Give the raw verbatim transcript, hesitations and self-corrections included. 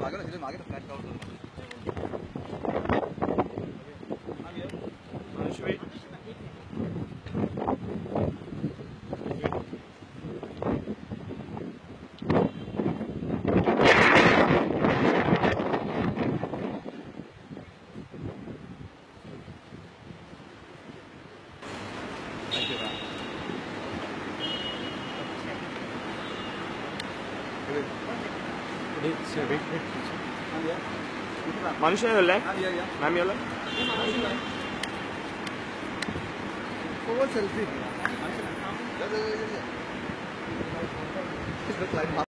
मागे ना, मागे तो फ्लैट कवर करो. Manushi, wait. Thank you. Wait, sir, wait, wait. हाँ भैया. Manushi, your left. हाँ भैया भैया. Ma'am, your left. Forward selfie.